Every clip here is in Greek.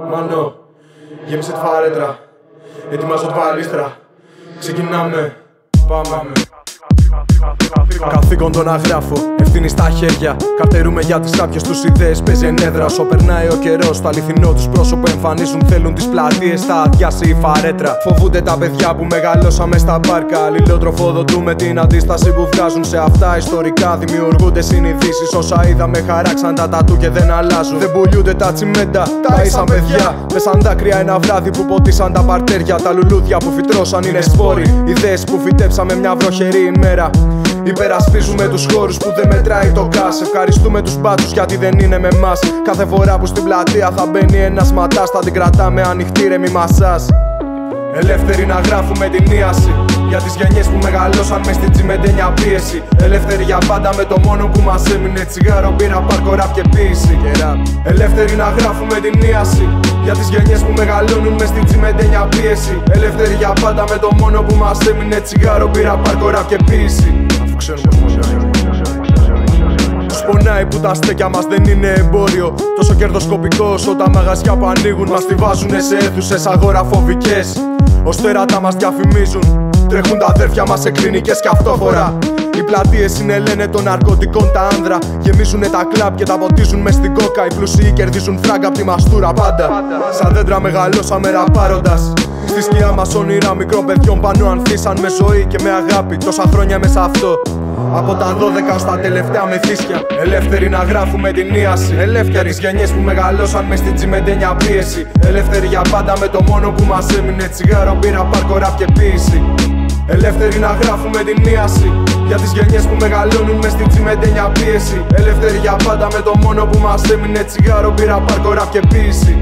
Μάνο, γέμισε τη φαρέτρα. Ετοιμάζω τη βαλίστρα. Ξεκινάμε. Πάμε. Καθήκον το να γράφω, ευθύνη στα χέρια. Καρτερούμε για τις κάποιες τους ιδέες, παίζει ενέδρα. Όσο περνάει ο καιρός, το αληθινό τους πρόσωπο εμφανίζουν. Θέλουν τις πλατείες, θα αδειάσει η φαρέτρα. Φοβούνται τα παιδιά που μεγαλώσαμε στα πάρκα. Αλληλοτροφοδοτούμε την αντίσταση που βγάζουν σε αυτά ιστορικά. Δημιουργούνται συνειδήσεις, όσα είδαμε χαράξαν τα τατού και δεν αλλάζουν. Δεν πουλιούνται τα τσιμέντα, τα ίσα παιδιά. Πέσαν δάκρυα ένα βράδυ που ποτίσαν τα παρτέρια. Τα λουλούδια που φυτρώσαν είναι σπόροι. Ιδέες που φυτέψαμε μια βροχερή ημέρα. Υπερασπίζουμε τους χώρους που δεν μετράει το γκάς. Ευχαριστούμε τους μπάτσους γιατί δεν είναι με μας. Κάθε φορά που στην πλατεία θα μπαίνει ένας ματάς, θα την κρατάμε ανοιχτή ρε μη μασάς. Ελεύθεροι να γράφουμε την ίαση για τις γενιές που μεγαλώσαν μες στην τσιμεντένια πίεση. Ελεύθεροι για πάντα με το μόνο που μας έμεινε, τσιγάρο, μπύρα, πάρκο, ραπ και ποίηση. Ελεύθεροι να γράφουμε την ίαση για τις γενιές που μεγαλώνουν μες στην τσιμεντένια πίεση. Ελεύθεροι για πάντα με το μόνο που μας έμεινε, τσιγάρο, μπύρα, πάρκο, ραπ και ποίηση. Αφού ξέρουμε πως τους πονάει που τα στέκια μας δεν είναι εμπόριο. Τόσο κερδοσκοπικό όσο τα μαγαζιά που ανοίγουν. Μας τη βάζουνε σε αίθουσες αγοραφοβικές. Ως τέρατα μας διαφημίζουν. Τρέχουν τα αδέρφια μας σε κλινικές και αυτόφορα. Οι πλατείες είναι λένε των ναρκωτικών τα άνδρα. Γεμίζουνε τα κλαμπ και τα ποτίζουν μες στην κόκα. Οι πλούσιοι κερδίζουν φράγκα απ' τη μαστούρα πάντα. Σαν δέντρα μεγαλώσαμε ραπάροντας. Στη σκιά μας όνειρα μικρών παιδιών πάνω ανθίσαν με ζωή και με αγάπη. Τόσα χρόνια μέσα αυτό. Από τα 12 στα τελευταία μεθύσια. Ελεύθεροι να γράφουμε την ίαση. Ελεύθερες γενιές που μεγαλώσαν μες στην τσιμεντένια πίεση. Ελεύθεροι για πάντα με το μόνο που μας έμεινε, τσιγάρο, μπύρα, πάρκο, ραπ και ποίηση. Ελεύθεροι να γράφουμε την ίαση για τις γενιές που μεγαλώνουν μες στην τσιμεντένια πίεση. Ελεύθεροι για πάντα με το μόνο που μας έμεινε, τσιγάρο, μπύρα, πάρκο, ραπ και ποίηση.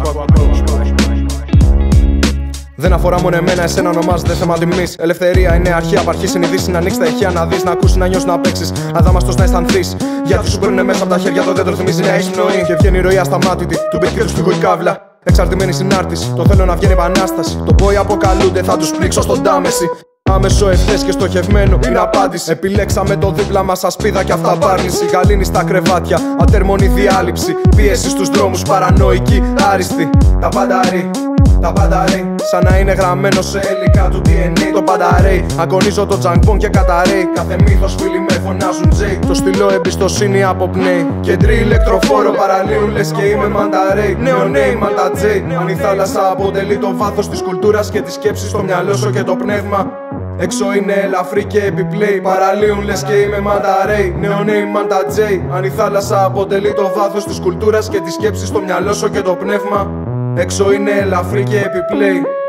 Δεν αφορά μόνο εμένα, εσένα ονομάζεται θέμα τιμής. Ελευθερία είναι αρχή, απαρχή συνειδήσεις. Να ανοίξεις τα ηχεία, να δεις, να ακούσεις, να νιώσεις, να παίξεις. Αδάμαστος να αισθανθείς. Γιατί σου παίρνουνε μέσα από τα χέρια το δέντρο, θυμίζει να έχεις πνοή. Και βγαίνει η ροή ασταμάτητη του μπιτ και του σπίγου η κάβλα. Εξαρτημένη συνάρτηση, το θέλω να βγαίνει επανάσταση. Το boy αποκαλούνται, θα τους πνίξω στον τάμεση. Άμεσο ευθές και στοχευμένο είναι απάντηση. Επιλέξαμε το δίπλα μας ασπίδα και αυταπάρνηση. Γαλήνη στα κρεβάτια, ατέρμονη διάλειψη. Πίεση στους δρόμους, παρανοϊκή, άριστη. Τα πανταρί, τα πανταρί. Σαν να είναι γραμμένο σε υλικά του DNA. Το πανταρί, αγωνίζω το τζαγκπον και καταραίει. Κάθε μύθος φίλοι με φωνάζουν Τζέι. Το στυλό εμπιστοσύνη αποπνέει. Κεντρή ηλεκτροφόρο παραλύουν λες και είμαι μανταρέι. Νεονέι μαντατζέι. Αν η θάλασσα αποτελεί το βάθος της κουλτούρας και της σκέψης, το μυαλό σου και το πνεύμα. Έξω είναι ελαφρύ και επιπλέει. Παραλύουν λες και είμαι μανταρέι. Νεονέι μαντατζέι. Αν η θάλασσα αποτελεί το βάθος της κουλτούρας και της σκέψης, το μυαλό σου και το πνεύμα. Έξω είναι ελαφρύ και επιπλέει.